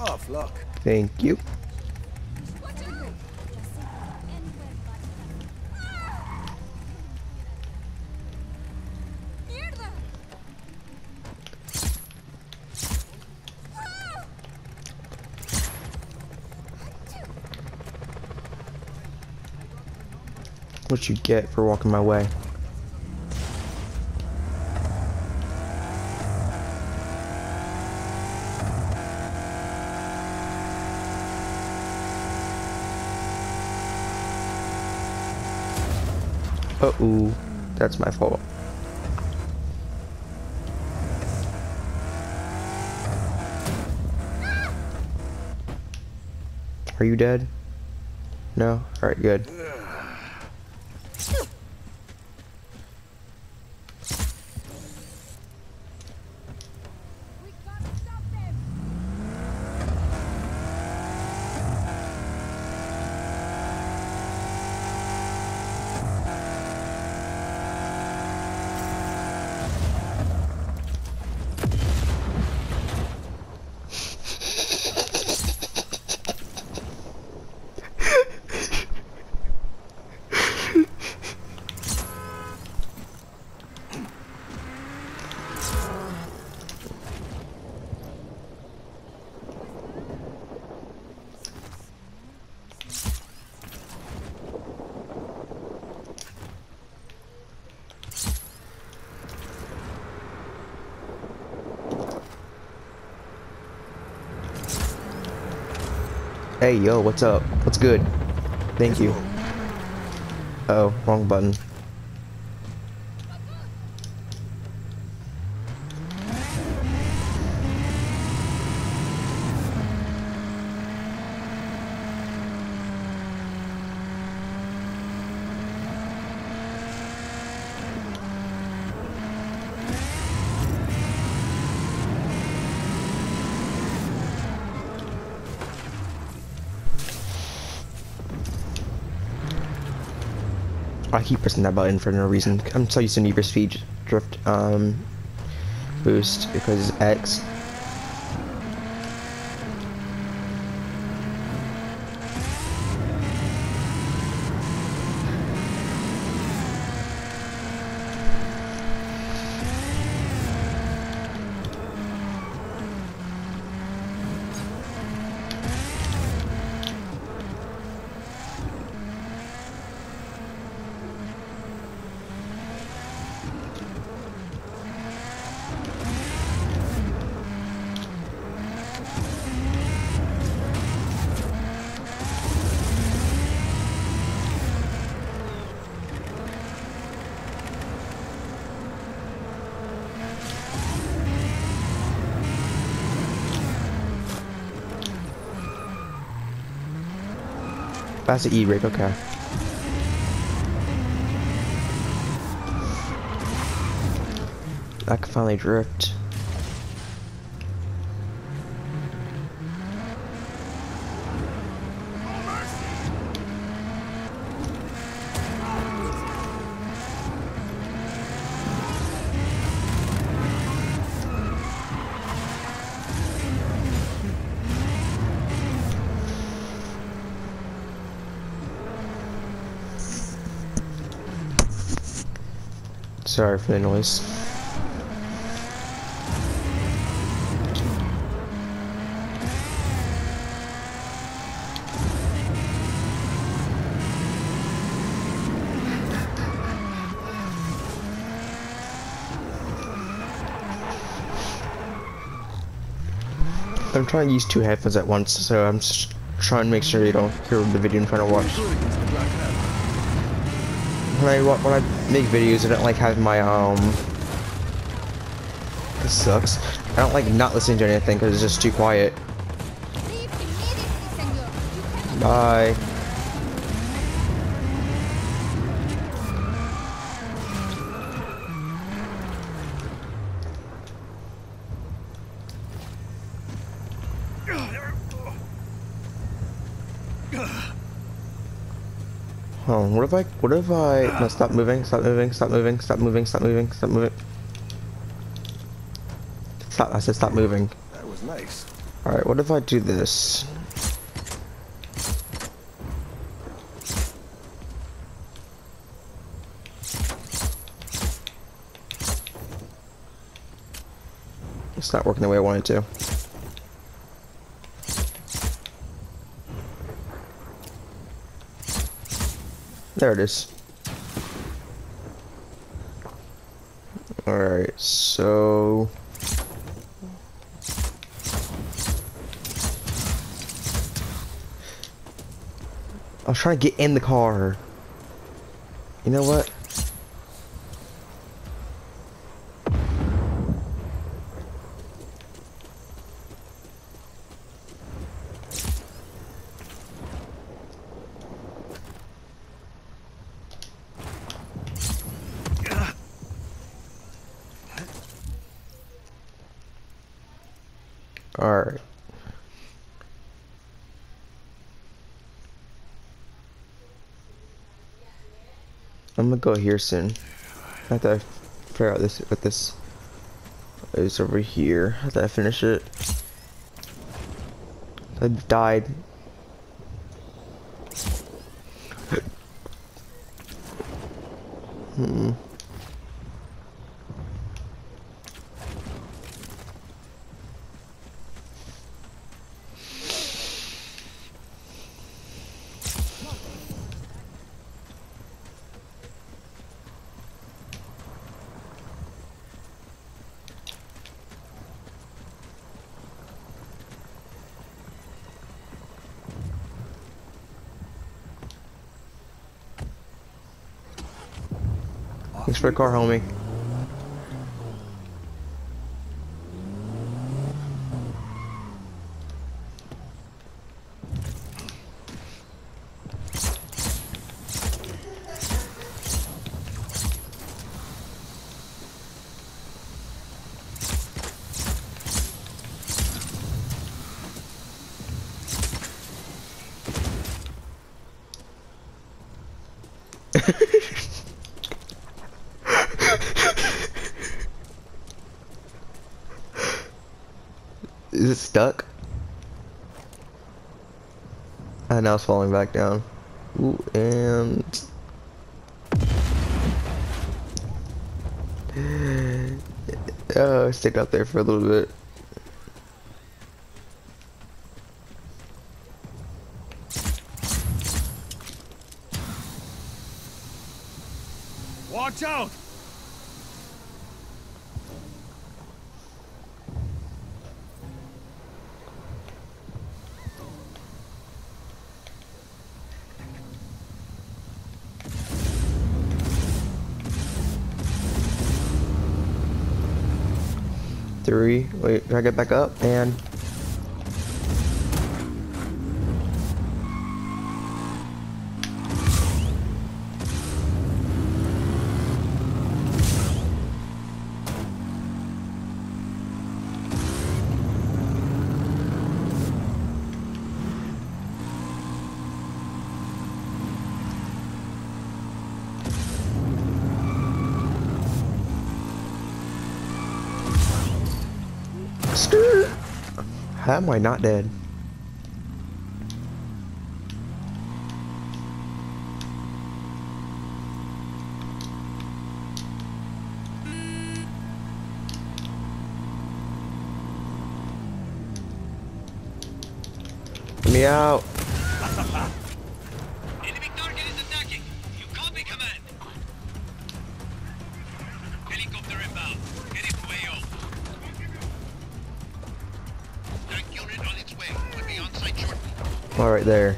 Tough luck. Thank you. What you get for walking my way? Uh-oh, that's my fault. Are you dead? No? Alright, good. Hey, yo, what's up? What's good? Thank you. Uh-oh, wrong button. I keep pressing that button for no reason. I'm so used to Need for Speed Drift boost because it's X. That's the E-rig, okay. I can finally drift. Sorry for the noise. I'm trying to use two headphones at once, so I'm just trying to make sure you don't hear the video I'm trying to watch. When I make videos, I don't like having my this sucks. I don't like not listening to anything because it's just too quiet. Bye. Oh, what if I, no, stop moving, stop moving, stop moving, stop moving, stop moving, stop moving. Stop, I said stop moving. That was nice. Alright, what if I do this? It's not working the way I wanted to. There it is. Alright, so... I was trying to get in the car. You know what? Alright. I'm gonna go here soon. I have to figure out this what this is over here. After I finish it. I died. Thanks for the car, homie. Is it stuck? And now it's falling back down. Ooh, and it stayed up there for a little bit. Watch out! Three. Wait, can I get back up? And how am I not dead? Let me out. Enemy target is attacking. You copy, command. Helicopter inbound. Heading to AO. Tank unit on its way. Will be on site shortly. All right, there.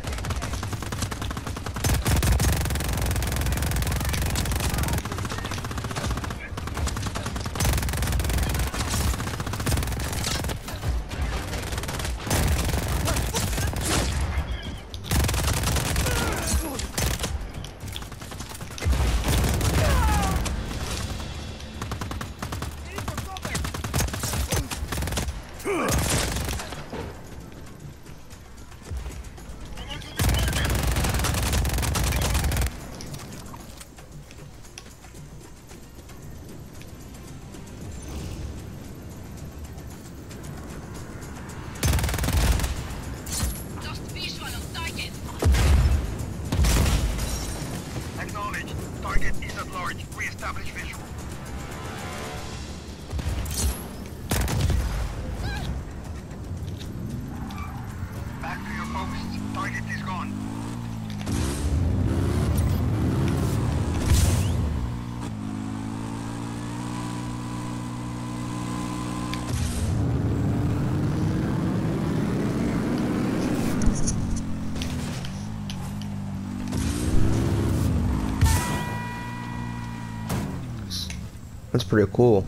That's pretty cool.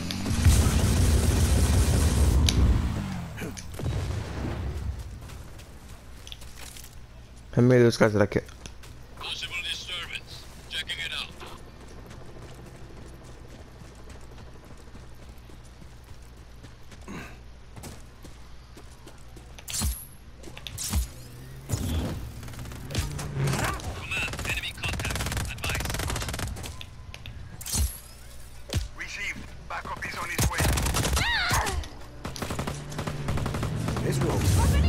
How many of those guys did I get? Possible disturbance. Checking it out. Command, enemy contact. Advice. Received. Backup is on its way. Let's go.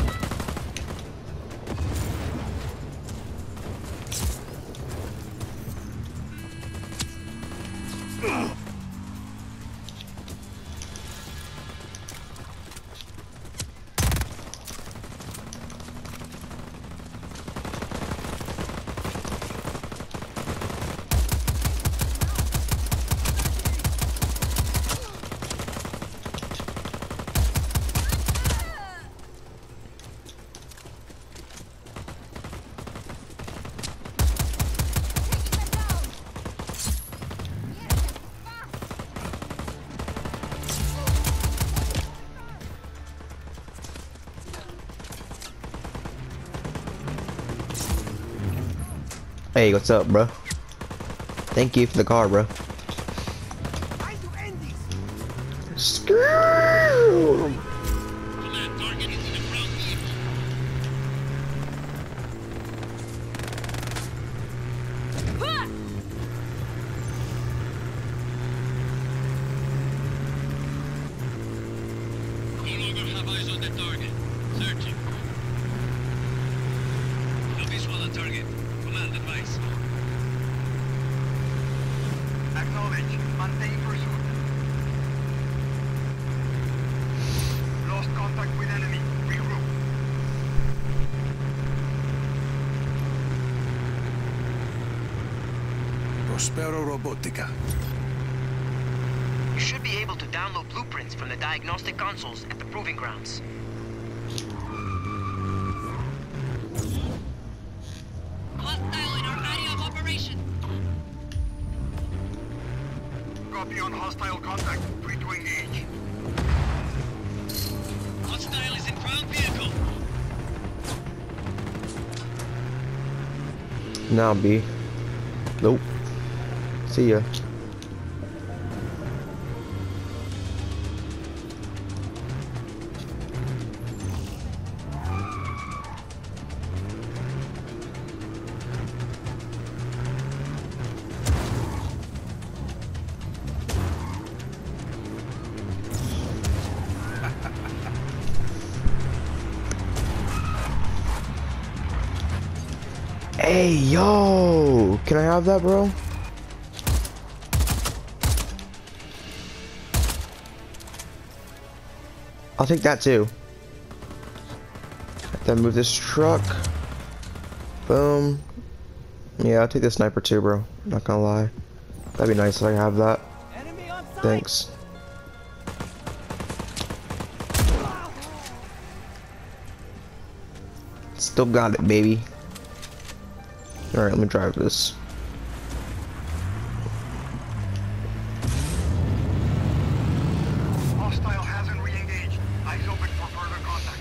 Hey, what's up, bro? Thank you for the car, bro. Screw! Command, target is in a ground vehicle. No longer have eyes on the target. Searching. No visual on target. Command, advice. Acknowledge. Maintain pursuit. Lost contact with enemy. Regroup. Prospero Robotica. You should be able to download blueprints from the diagnostic consoles at the proving grounds. Hostile in our area of operation. Copy on hostile contact. Free to engage. Hostile is in ground vehicle. Now, B. Nope. See ya. Hey, yo! Can I have that, bro? I'll take that too. Then move this truck. Boom. Yeah, I'll take the sniper too, bro. Not gonna lie. That'd be nice if I have that. Thanks. Still got it, baby. Alright, let me drive this. Hostile hasn't re-engaged. Eyes open for further contact.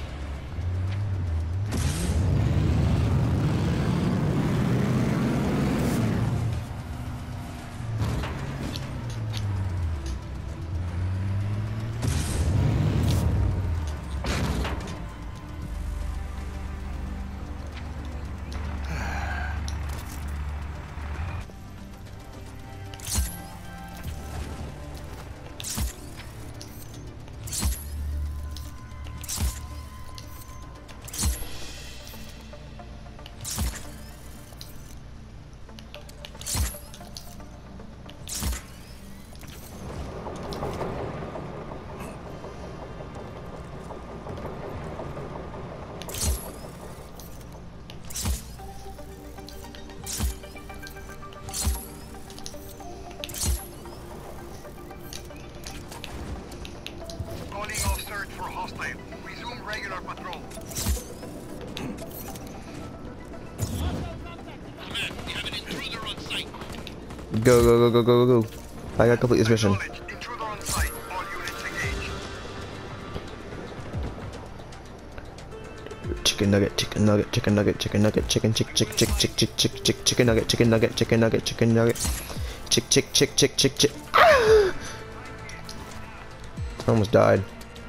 Calling off search for hostile. Resume regular patrol. Command, we have an intruder on site. Go, go, go, go, go, go, go. I gotta complete this mission. Acknowledged. Intruder on site. All units engaged. Chicken nugget, chicken nugget, chicken nugget, chicken nugget, chicken chick chick chick chick chick chick chick chicken nugget, chicken nugget, chicken nugget, chicken nugget, chick chick chick chick chick chick. I almost died.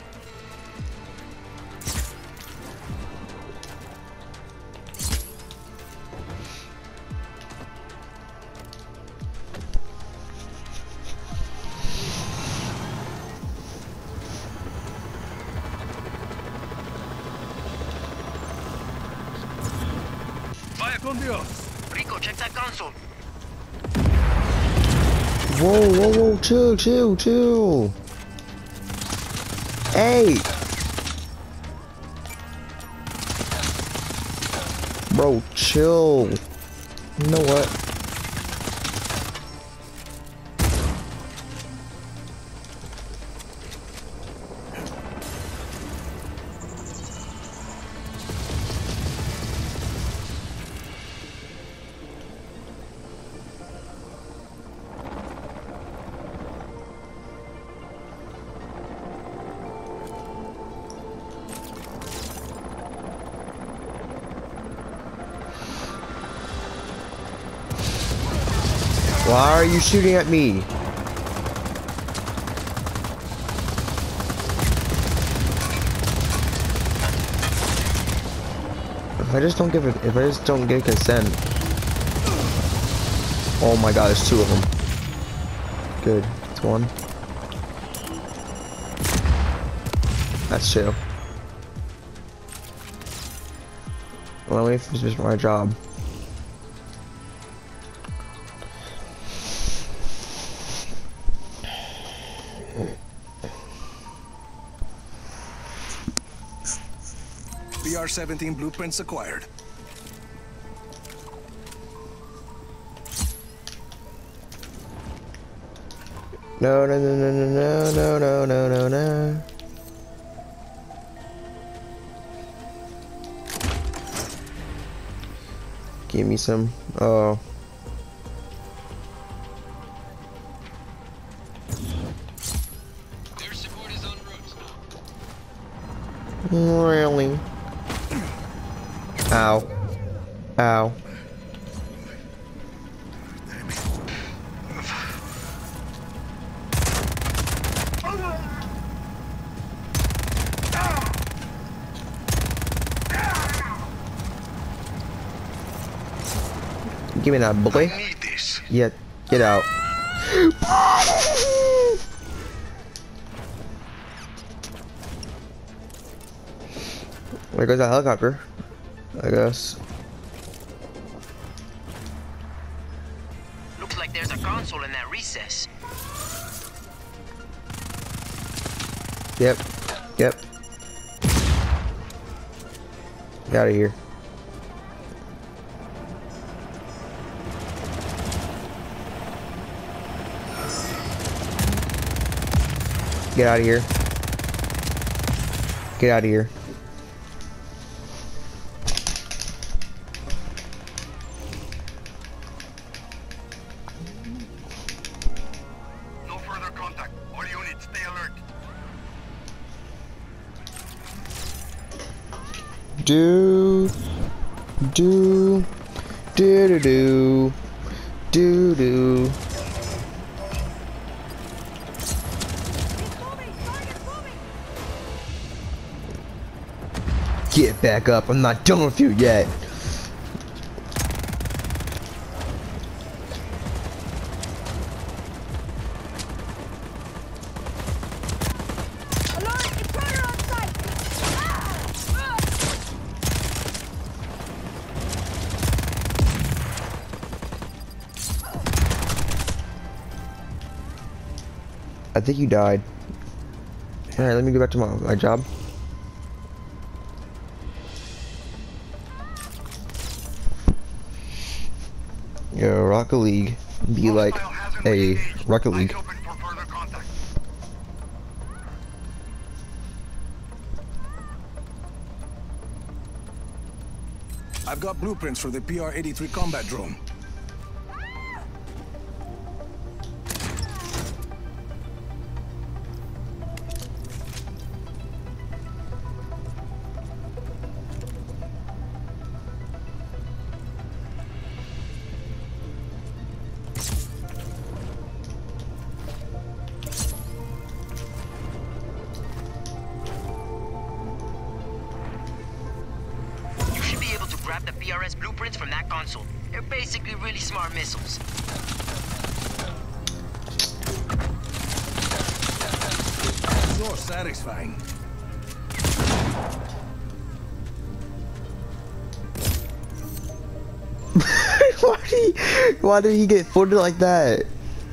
Vaya con Dios. Rico, check that console. Whoa, whoa, whoa, chill, chill, chill. Hey! Bro, chill. You know what? Why are you shooting at me? If I just don't get consent. Oh my god, there's two of them. Good, it's one. That's two. Well, let me finish my job. BR-17 blueprints acquired. No, no, no, no, no, no, no, no, no, no. Give me some. Oh. Their support is en route. Really? Ow. Ow. Give me that boy. I need this. Yeah, get out. There goes that helicopter, I guess. Looks like there's a console in that recess. Yep. Yep. Get out of here. Get out of here. Get out of here. No further contact. All units, stay alert. Do do do do do do. Get back up, I'm not done with you yet. I think you died. Alright, let me go back to my job. Yo, Rocket League be like a Rocket League. Eyes open for further contact. I've got blueprints for the PR-83 combat drone. grab the PRS blueprints from that console. They're basically really smart missiles. So satisfying. Why did he get footed like that?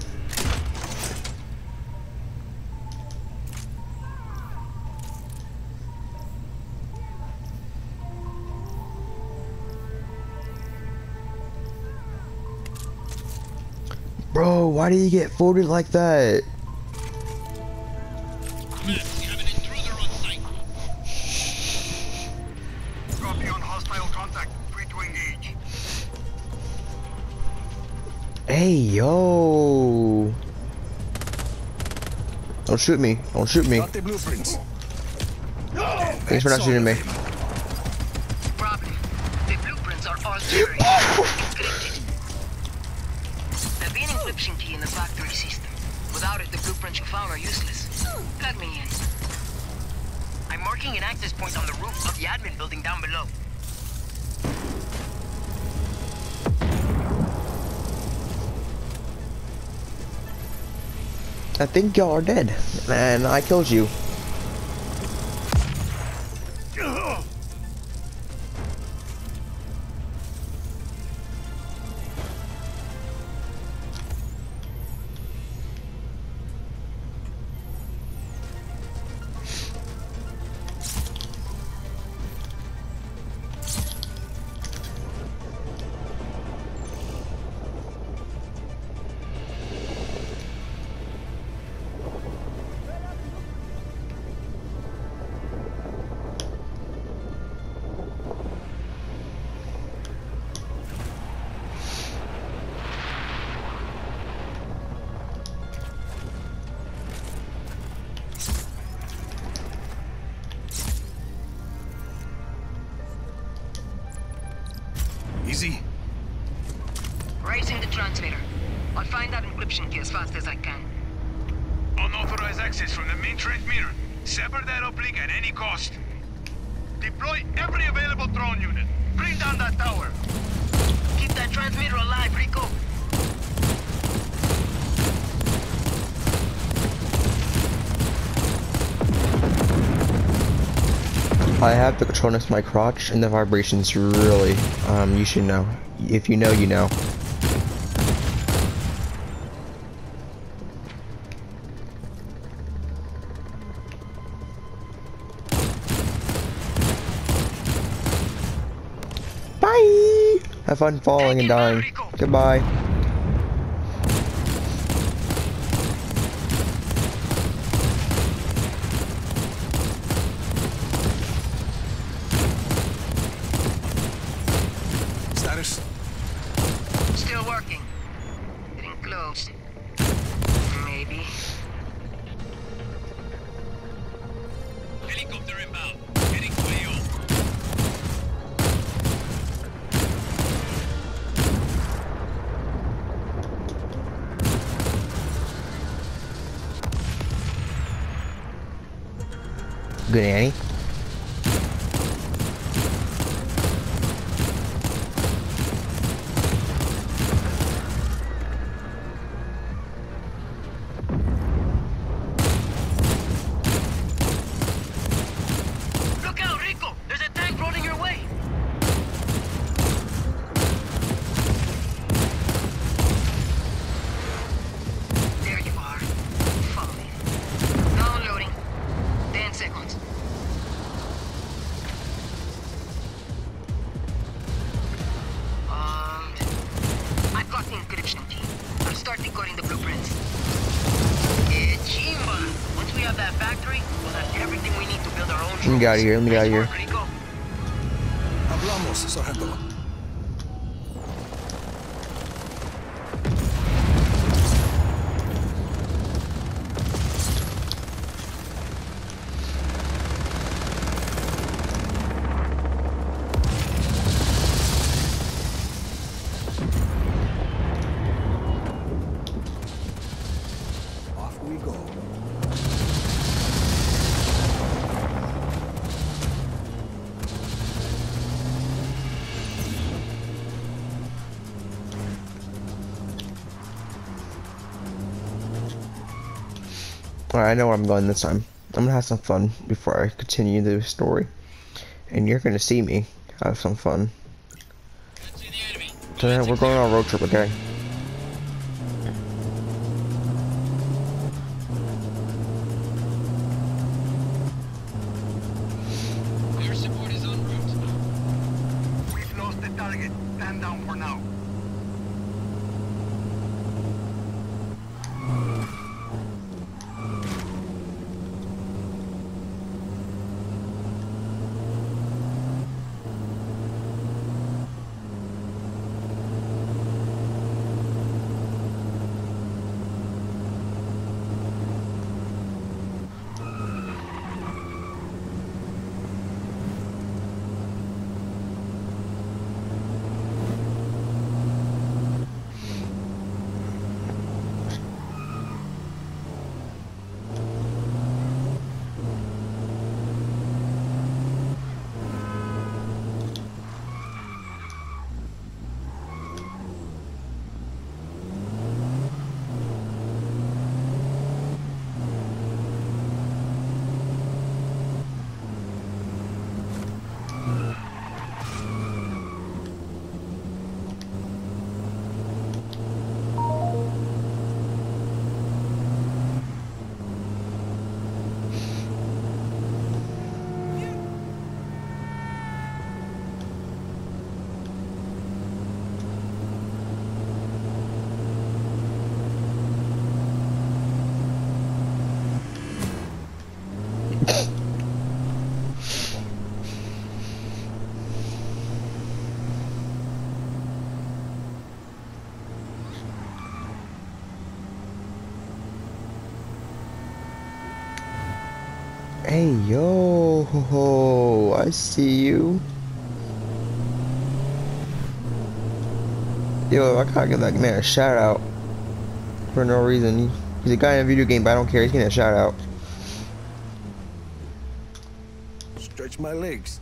Bro, why did he get footed like that? Command, we have an intruder on site. Copy on hostile contact. Free to engage. Hey, yo. Don't shoot me. Don't shoot me. Got the blueprints. Thanks for not shooting me. Problem. The blueprints are all buried, encrypted. There'll be an encryption key in the factory system. Without it, the blueprints you found are useless. Plug me in. I'm marking an access point on the roof of the admin building down below. I think y'all are dead, and I killed you. Easy. Raising the transmitter. I'll find that encryption key as fast as I can. Unauthorized access from the main transmitter. Sever that uplink at any cost. Deploy every available drone unit. Bring down that tower. Keep that transmitter alive, Rico. I have the control next to my crotch, and the vibrations really, you should know. If you know, you know. Bye! Have fun falling and dying. Goodbye. Status. Still working. Getting close. Maybe. Helicopter inbound. Heading for you. Good, Annie. Look out, Rico! There's a tank rolling your way! There you are. Follow me. Now loading. 10 seconds. I've got the encryption key. I'll start decoding the blueprints. Chimba! Once we have that factory, we'll have everything we need to build our own Let me get out of here. Let me get out of here. Nice work, Rico. Hablamos, Sargento. Off we go. Alright, I know where I'm going this time. I'm gonna have some fun before I continue the story. And you're gonna see me have some fun. Let's see the enemy. So yeah, we're going on a road trip, okay? Air support is en route. We've lost the target. Stand down for now. Hey, yo, I see you. Yo, I gotta give that man a shout out for no reason. He's a guy in a video game, but I don't care. He's getting a shout out. Stretch my legs.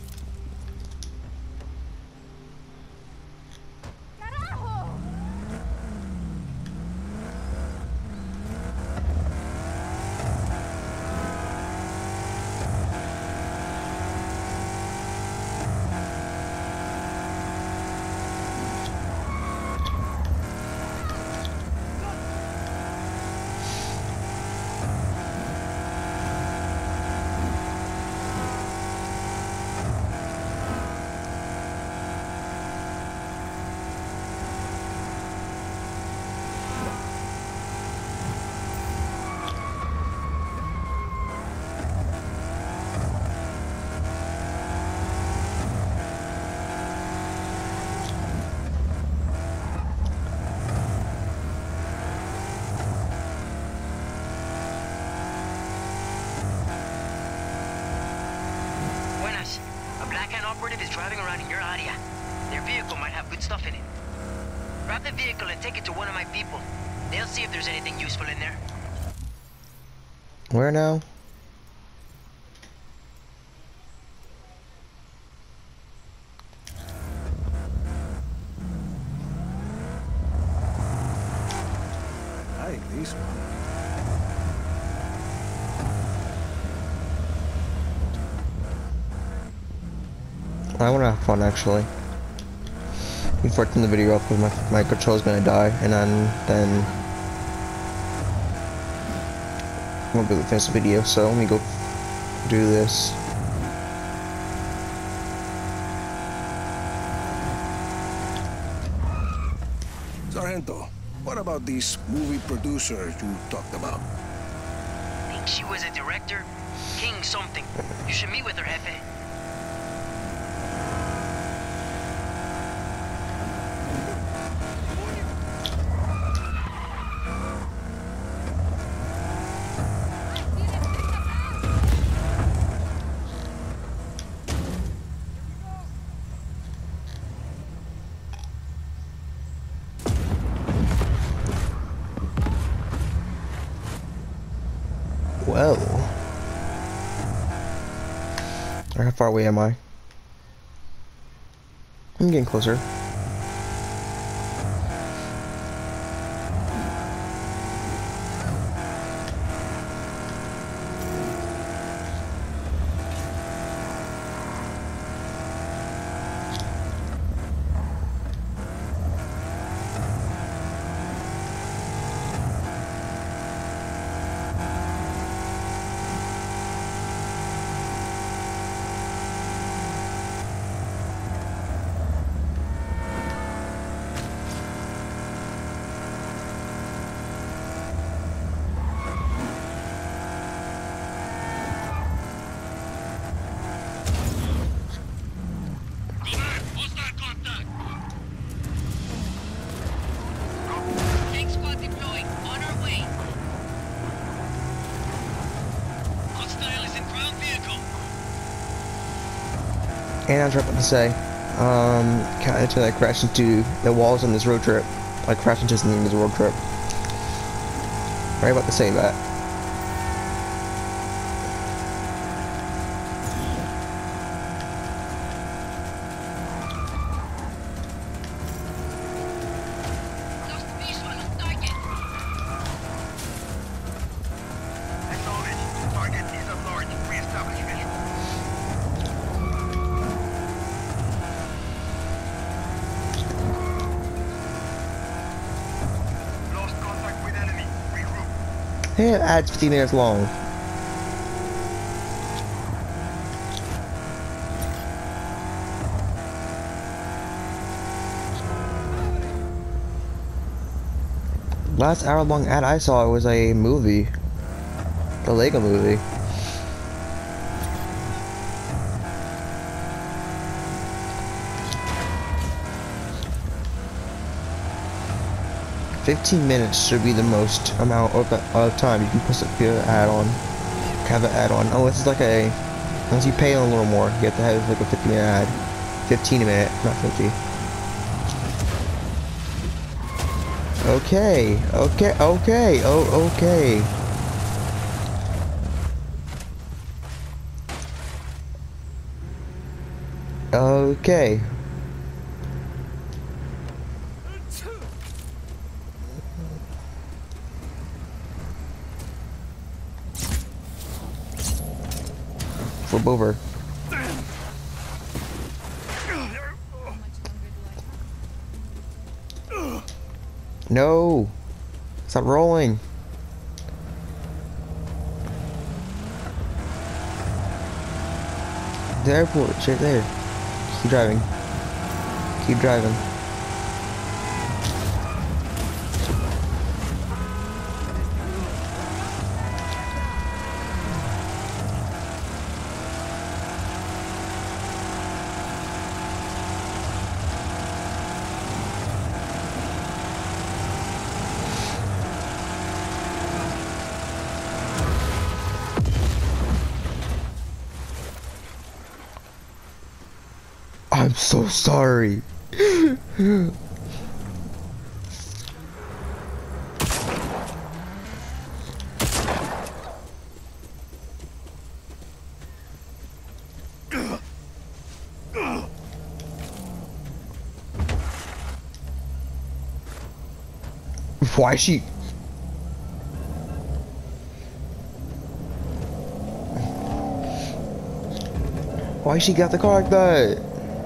Buenas. A Black Hand operative is driving around in your area. Their vehicle might have good stuff in it. Grab the vehicle and take it to one of my people. They'll see if there's anything useful in there. Where now? I like this one. I want to have fun actually. Before I turn the video off, because my control's gonna die, and then I won't be able to finish the video. So let me go do this. Sargento, what about this movie producer you talked about? Think she was a director? King something. You should meet with her, Jefe. Well, how far away am I? I'm getting closer. And I was about to say, kind of like crash into the walls on this road trip. Like crash into something in this road trip. Right about to say that. Lost visual on target. Acknowledge. Target is at large. Re-establish visual. Lost contact with enemy. Regroup. Hey, it adds 15 minutes long. Last hour-long ad I saw was a movie. The Lego movie. $15 should be the most amount of time you can put an ad on. Have an ad on. Unless it's like unless you pay a little more, you have to have like a 50-minute ad. 15 a minute, not 50. Okay, okay. Okay. Flip over. No! Stop rolling! The airport, it's right there. Keep driving. Keep driving. I'm so sorry. Why she? Why she got the car like that?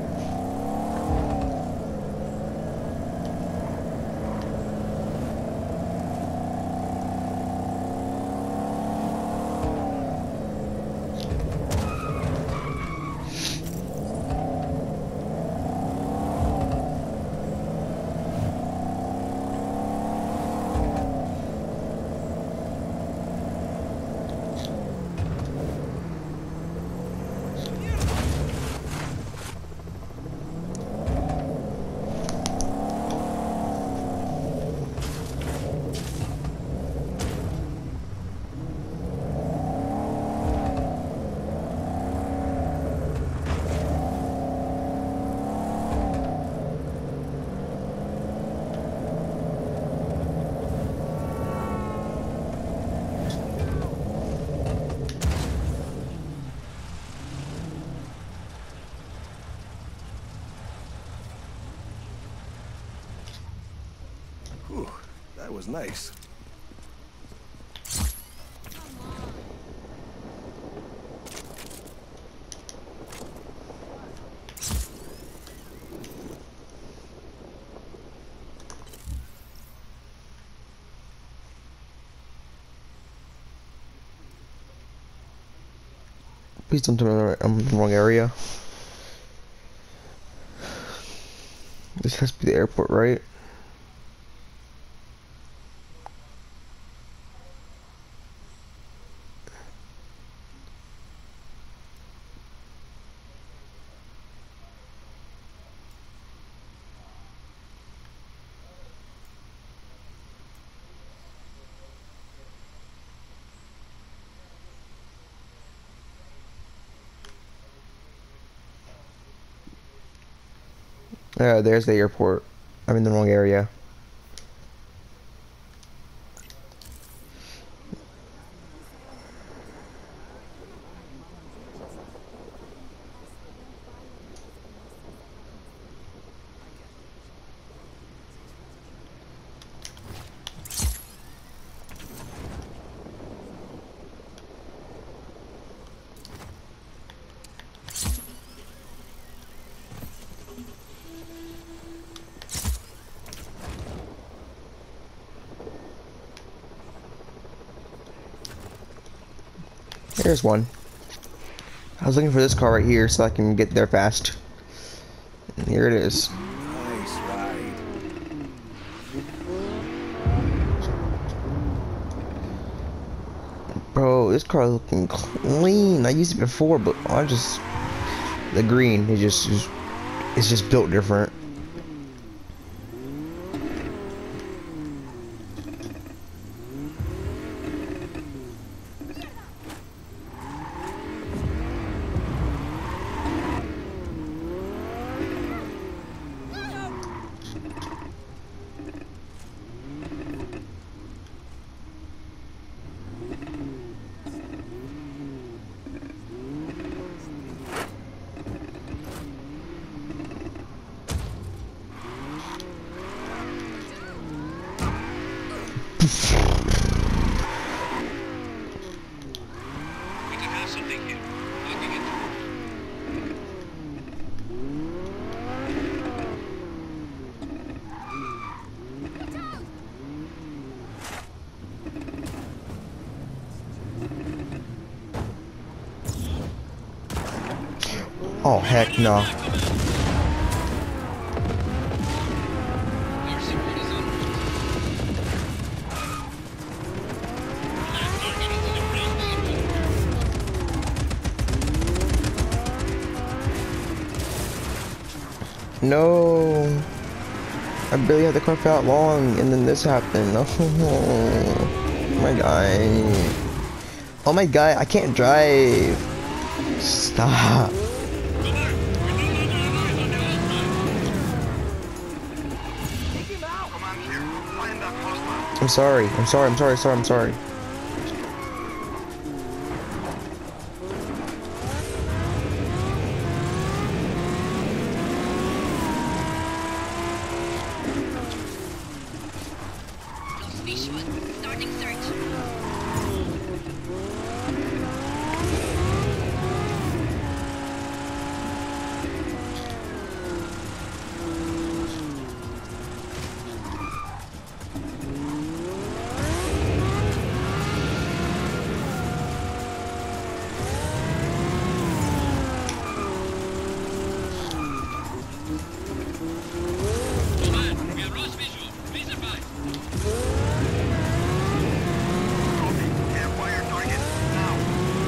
Whew, that was nice. Please don't tell me I'm in the wrong area. This has to be the airport, right? There's the airport. I'm in the wrong area. There's one. I was looking for this car right here so I can get there fast. And here it is. Nice ride. Bro, this car looking clean. I used it before, but I just the green. It's just built different. We could have something here. Looking into it. Oh heck no. Our support is on route. Last target is in a ground vehicle. No. I barely had the car for that long, and then this happened. Oh my god. Oh my god, I can't drive. Stop. I'm sorry. I'm sorry. Lost visual. Starting search. Command, we have lost visual. Please advise. Fire target now.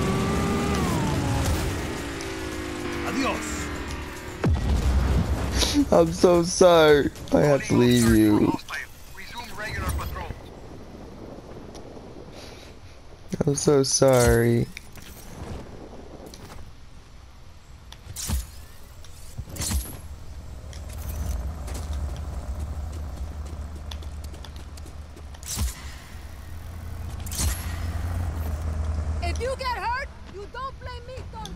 Adios. I'm so sorry. I have to leave you. Resume regular patrol. I'm so sorry. If you get hurt, you don't blame me, Tonto.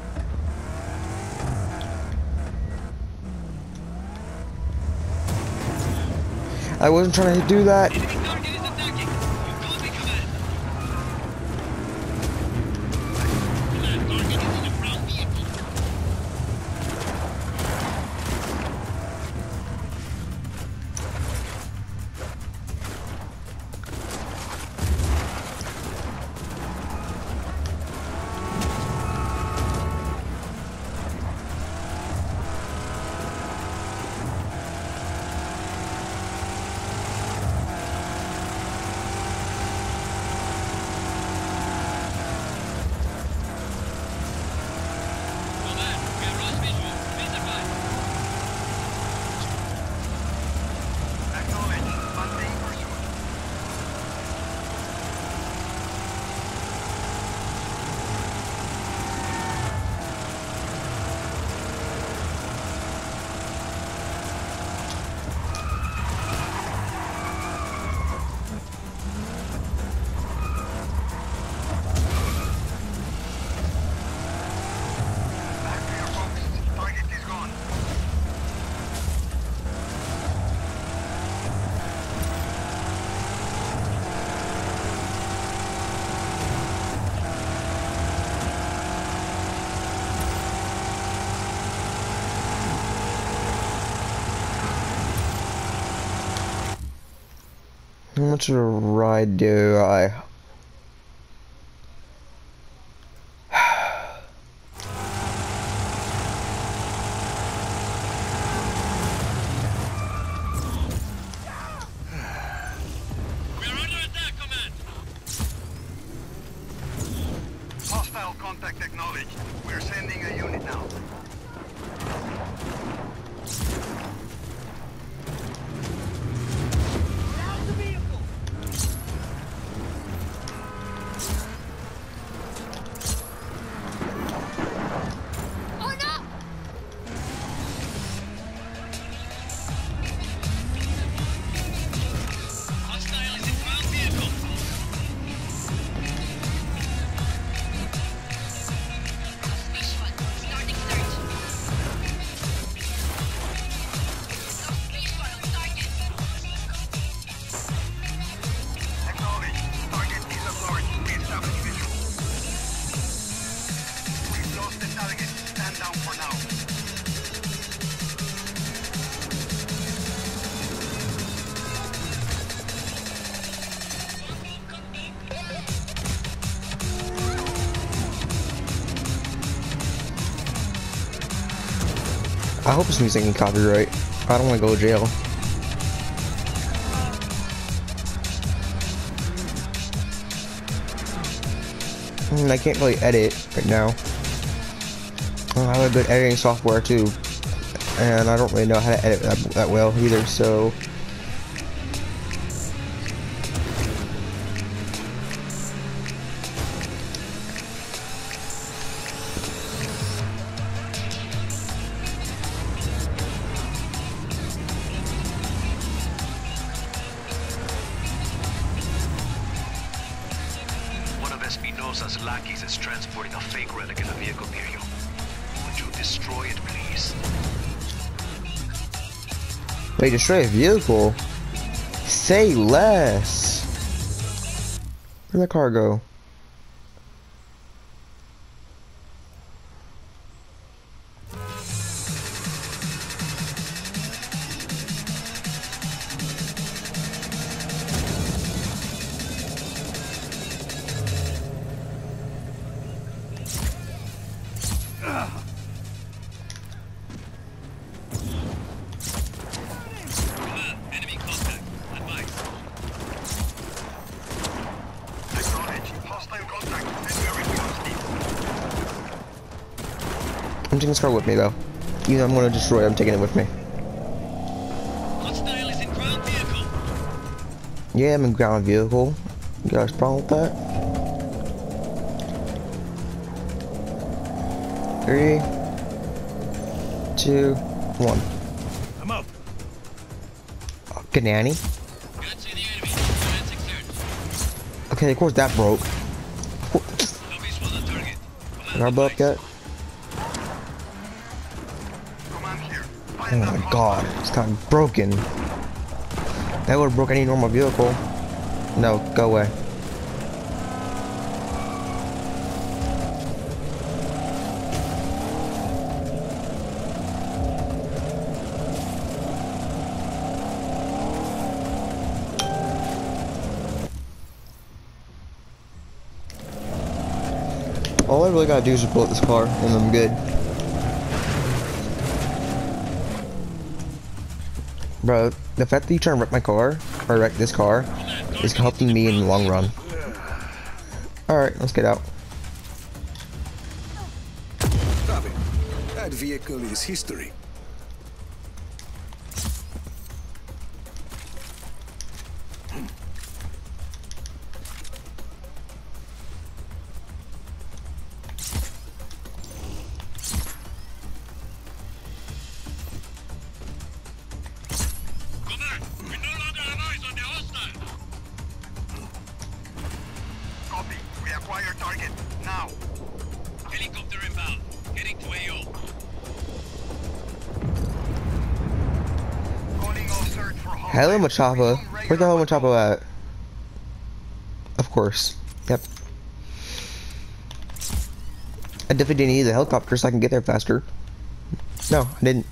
I wasn't trying to do that. Enemy target is attacking. You copy, command. Last target is in a ground vehicle. much of a ride do I? We are under attack, Command! Hostile contact acknowledged. We're sending a unit now. Oh no! Hostile is in ground vehicle. This one, starting search. This one on target. Acknowledged. Target is alert. We establish visual. We've lost the target. Stand down for now. I hope this music ain't copyright. I don't want to go to jail. I can't really edit right now. I have a good editing software too, and I don't really know how to edit that well either. So One of Espinosa's lackeys is transporting a fake relic in a vehicle near you. Would you destroy it, please? wait, destroy a vehicle? Say less. Where'd that car go? Enemy contact. Advice. Acknowledge. Hostile contact. Very I'm taking this car with me though. Even though I'm gonna destroy it, I'm taking it with me. Hostile is in ground vehicle. Yeah, I'm in ground vehicle. You guys problem with that? 3, 2, 1. I'm up. Ganani. Can't see the enemy. Forensic search. Okay, of course that broke. No visual on target. Did I blow up yet? Command here. Oh my god, it's kind of broken. That would have broke any normal vehicle. No, go away. All I really gotta do is just blow up this car and I'm good. Bro, the fact that you try to wreck my car, or wreck this car, is helping me in the long run. Alright, let's get out. Copy. That vehicle is history. Command, we no longer have eyes on the hostile. Copy. We acquire target now. Helicopter inbound. Heading to AO. Calling all search for hostile. Hello, Machapa. Where the hell is Machapa at? Of course. Yep. I definitely didn't need the helicopter so I can get there faster. No, I didn't.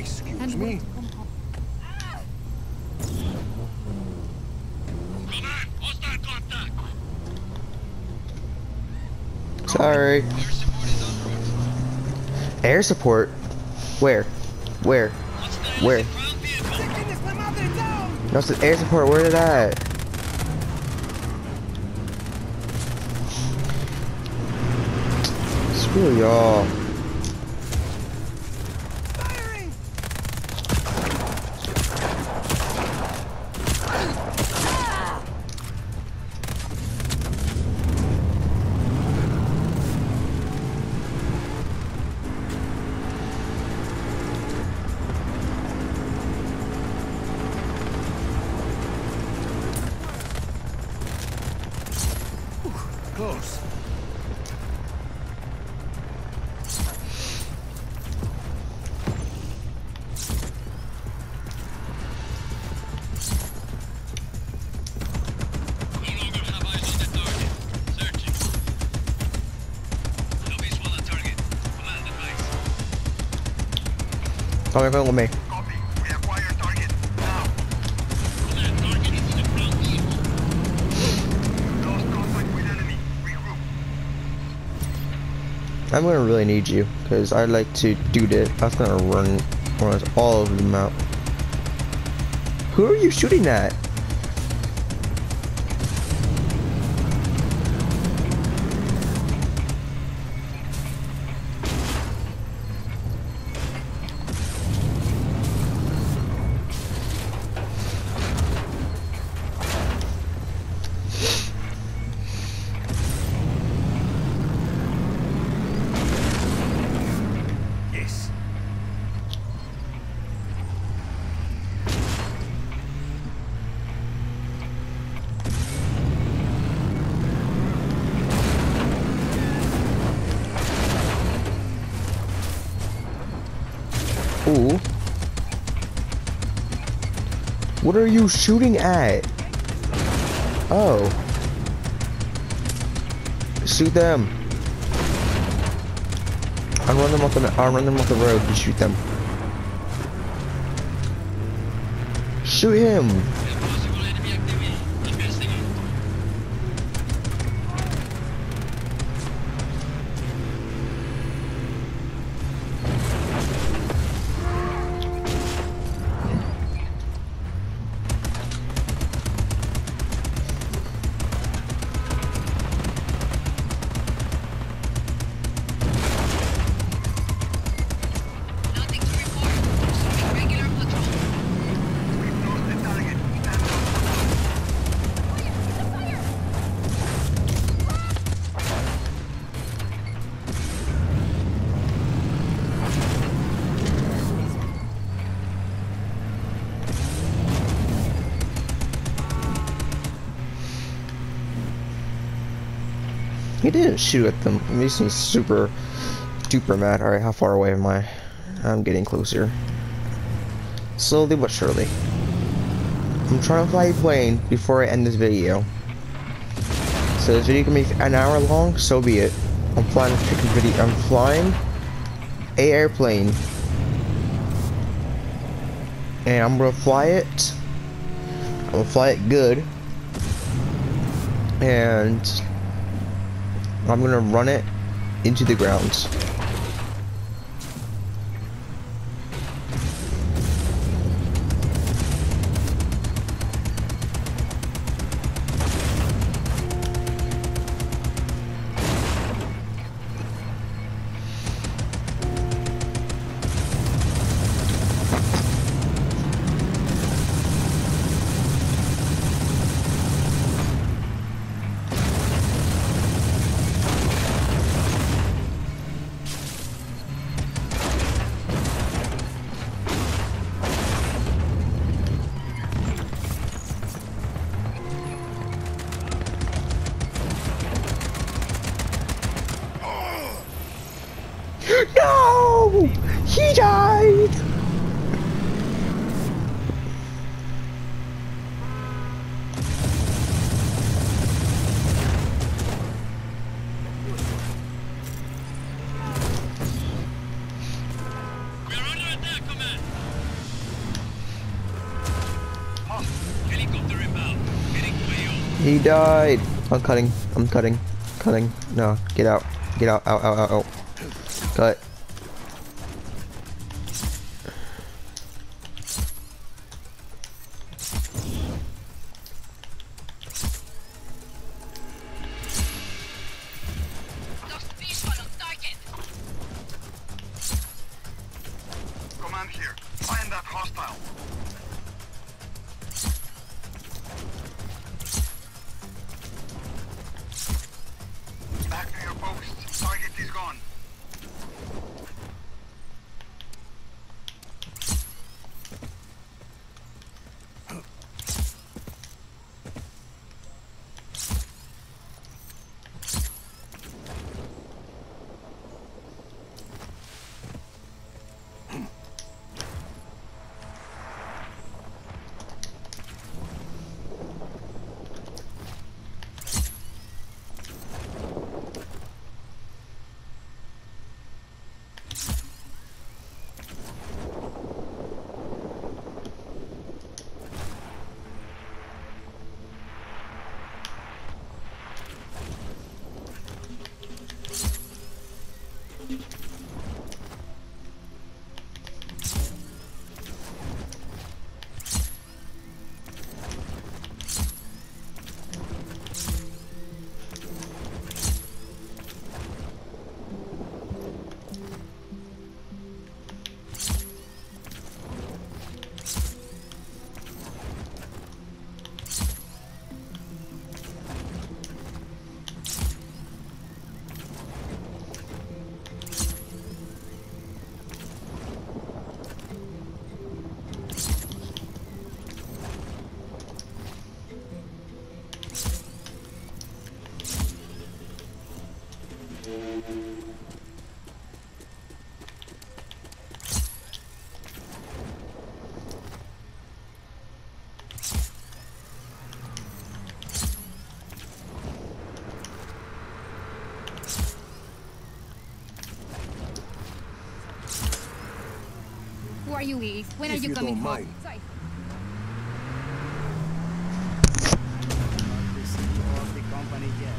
Excuse me? Command, hostile contact. Sorry. Air support is en route. Air support? Where? Where? Hostiles Where? in ground vehicle. No, it's the air support. Where is that? Screw y'all. Close. No longer have eyes on the target. Searching. No visual on target. Command advice. Come here, with me. Copy. We acquire target. Now. Command, target is in a ground vehicle. Lost contact with enemy. Regroup. I'm gonna really need you because I like to do this. I was gonna run all over the map. Who are you shooting at? Yes. Ooh. What are you shooting at? Oh. Shoot them. I'll run them off the road and shoot them. Shoot him. Possible enemy activity. Investigate. Nothing to report. Resuming regular patrol. We've lost the target. Stand He didn't shoot at them. It makes me super duper mad. Alright, how far away am I? I'm getting closer. Slowly but surely. I'm trying to fly a plane before I end this video. So this video can be an hour long, so be it. I'm flying a freaking video. I'm flying a airplane. And I'm gonna fly it. I'm gonna fly it good. And I'm gonna run it into the ground. No! He died! We are under attack, command. He died. I'm cutting. I'm cutting. Cutting. No, get out. Get out. Out. Out. Out. Out. Cut. Lost visual on target. Command here. Find that hostile. Back to your post. Target is gone. Who are you, Eve? When are If you you coming don't home? mind. Sorry. The CEO of the company yet.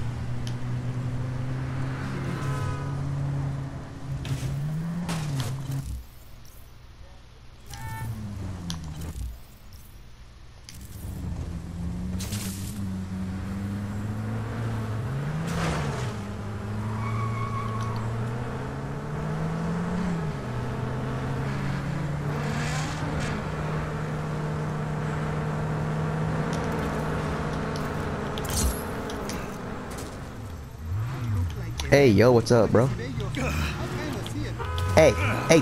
Hey, yo, what's up, bro? Hey, hey,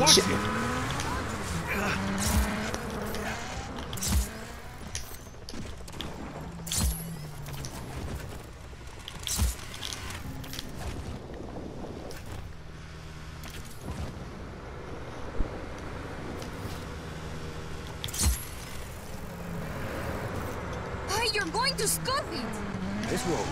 Hey, you're going to scuff it! Let's roll.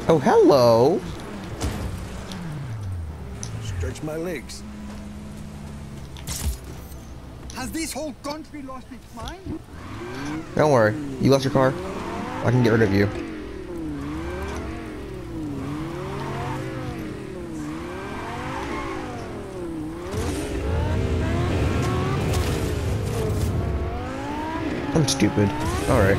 Oh, hello. Stretch my legs. Has this whole country lost its mind? Don't worry. You lost your car? I can get rid of you. I'm stupid. Alright.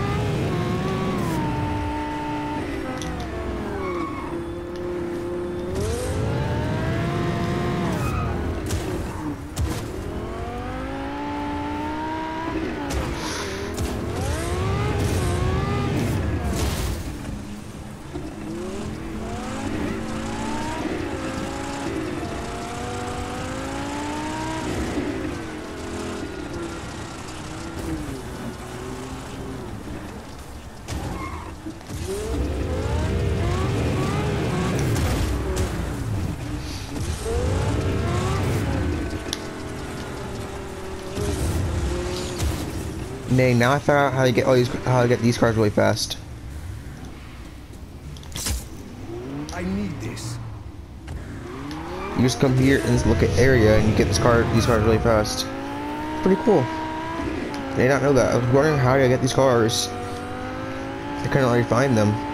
Nay, now I found out how to get these cars really fast. I need this. You just come here and just look at area and you get these cars really fast. It's pretty cool. I did not know that. I was wondering how do I get these cars. I couldn't already find them.